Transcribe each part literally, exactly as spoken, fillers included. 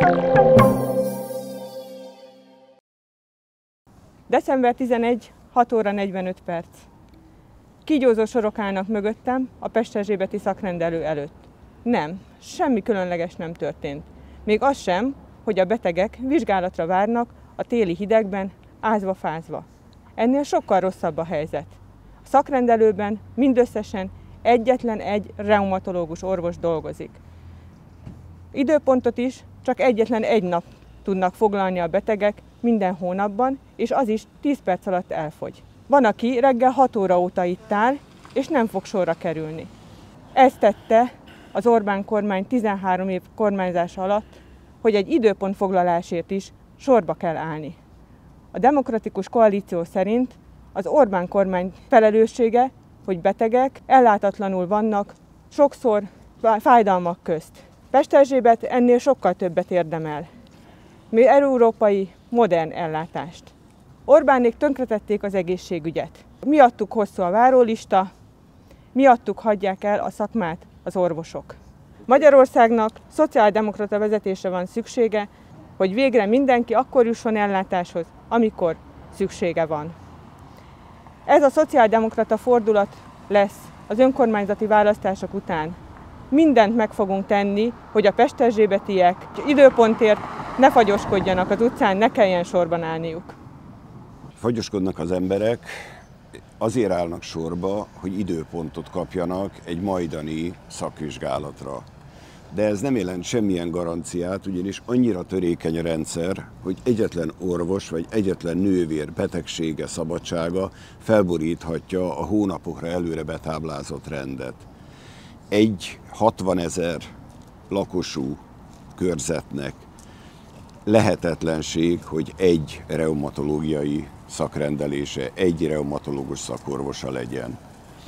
december tizenegy, hat óra negyvenöt perc. Kígyózó sorok állnak mögöttem a pesterzsébeti szakrendelő előtt. Nem, semmi különleges nem történt. Még az sem, hogy a betegek vizsgálatra várnak a téli hidegben, ázva-fázva. Ennél sokkal rosszabb a helyzet. A szakrendelőben mindösszesen egyetlen egy reumatológus orvos dolgozik. Időpontot is csak egyetlen egy nap tudnak foglalni a betegek minden hónapban, és az is tíz perc alatt elfogy. Van, aki reggel hat óra óta itt áll, és nem fog sorra kerülni. Ezt tette az Orbán kormány tizenhárom év kormányzása alatt, hogy egy időpontfoglalásért is sorba kell állni. A demokratikus koalíció szerint az Orbán kormány felelőssége, hogy betegek ellátatlanul vannak, sokszor fájdalmak közt. Pesterzsébet ennél sokkal többet érdemel. Mi európai, modern ellátást. Orbánék tönkretették az egészségügyet. Miattuk hosszú a várólista, miattuk hagyják el a szakmát az orvosok. Magyarországnak szociáldemokrata vezetésre van szüksége, hogy végre mindenki akkor jusson ellátáshoz, amikor szüksége van. Ez a szociáldemokrata fordulat lesz az önkormányzati választások után. Mindent meg fogunk tenni, hogy a pesterzsébetiek időpontért ne fagyoskodjanak az utcán, ne kelljen sorban állniuk. Fagyoskodnak az emberek, azért állnak sorba, hogy időpontot kapjanak egy majdani szakvizsgálatra. De ez nem jelent semmilyen garanciát, ugyanis annyira törékeny a rendszer, hogy egyetlen orvos vagy egyetlen nővér betegsége, szabadsága felboríthatja a hónapokra előre betáblázott rendet. Egy hatvanezer lakosú körzetnek lehetetlenség, hogy egy reumatológiai szakrendelése, egy reumatológus szakorvosa legyen.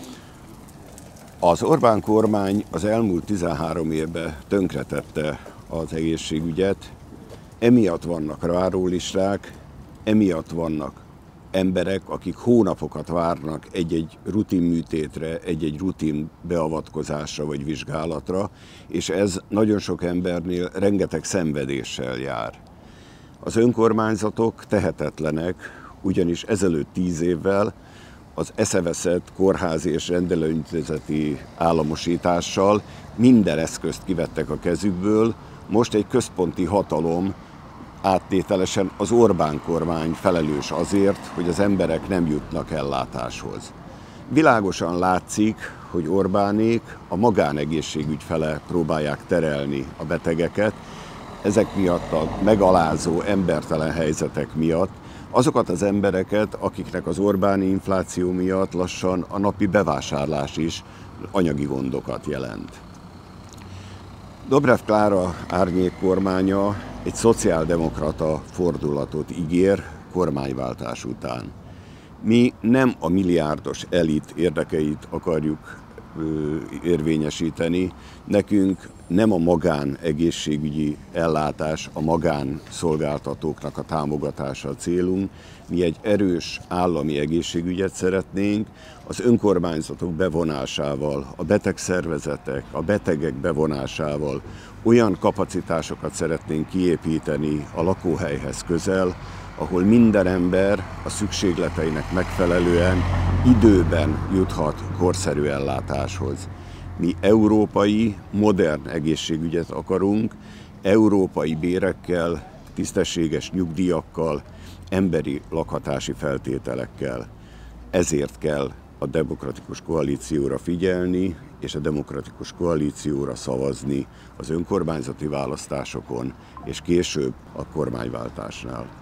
Az Orbán kormány az elmúlt tizenhárom évben tönkretette az egészségügyet, emiatt vannak várólisták, emiatt vannak emberek, akik hónapokat várnak egy-egy rutin műtétre, egy-egy rutin beavatkozásra vagy vizsgálatra, és ez nagyon sok embernél rengeteg szenvedéssel jár. Az önkormányzatok tehetetlenek, ugyanis ezelőtt tíz évvel az eszeveszett kórházi és rendelőintézeti államosítással minden eszközt kivettek a kezükből, most egy központi hatalom áttételesen az Orbán kormány felelős azért, hogy az emberek nem jutnak ellátáshoz. Világosan látszik, hogy Orbánék a magánegészségügy fele próbálják terelni a betegeket, ezek miatt a megalázó, embertelen helyzetek miatt, azokat az embereket, akiknek az Orbáni infláció miatt lassan a napi bevásárlás is anyagi gondokat jelent. Dobrev Klára árnyék kormánya egy szociáldemokrata fordulatot ígér kormányváltás után. Mi nem a milliárdos elit érdekeit akarjuk ö, érvényesíteni, nekünk nem a magán egészségügyi ellátás, a magán szolgáltatóknak a támogatása a célunk. Mi egy erős állami egészségügyet szeretnénk, az önkormányzatok bevonásával, a betegszervezetek, a betegek bevonásával olyan kapacitásokat szeretnénk kiépíteni a lakóhelyhez közel, ahol minden ember a szükségleteinek megfelelően időben juthat korszerű ellátáshoz. Mi európai, modern egészségügyet akarunk, európai bérekkel, tisztességes nyugdíjakkal, emberi lakhatási feltételekkel. Ezért kell a demokratikus koalícióra figyelni, és a demokratikus koalícióra szavazni az önkormányzati választásokon, és később a kormányváltásnál.